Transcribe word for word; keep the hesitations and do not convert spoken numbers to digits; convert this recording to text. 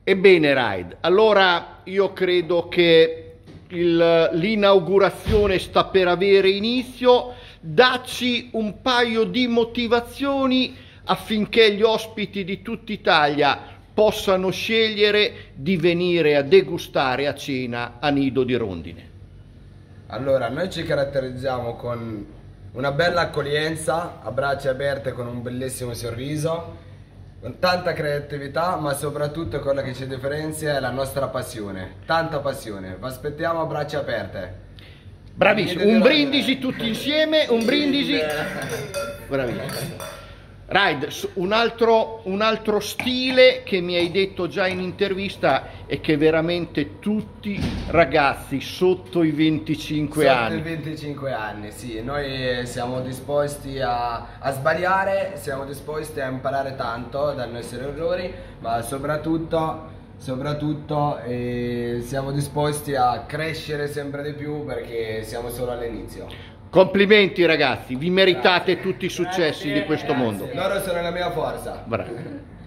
Ebbene, Raid, allora io credo che l'inaugurazione sta per avere inizio. Dacci un paio di motivazioni affinché gli ospiti di tutta Italia possano scegliere di venire a degustare a cena a Nido di Rondine. Allora, noi ci caratterizziamo con una bella accoglienza, a braccia aperte, con un bellissimo sorriso, con tanta creatività, ma soprattutto quello che ci differenzia è la nostra passione, tanta passione. Vi aspettiamo a braccia aperte. Bravissimo, un brindisi tutti insieme, un brindisi. Bravissimo. Raid, un altro, un altro stile che mi hai detto già in intervista è che veramente tutti ragazzi sotto i venticinque sotto anni. Sotto i venticinque anni, sì. Noi siamo disposti a, a sbagliare, siamo disposti a imparare tanto dai nostri errori, ma soprattutto, soprattutto eh, siamo disposti a crescere sempre di più perché siamo solo all'inizio. Complimenti ragazzi, vi meritate Grazie. tutti i successi Grazie. di questo Grazie. mondo. Loro sono la mia forza. Bravo.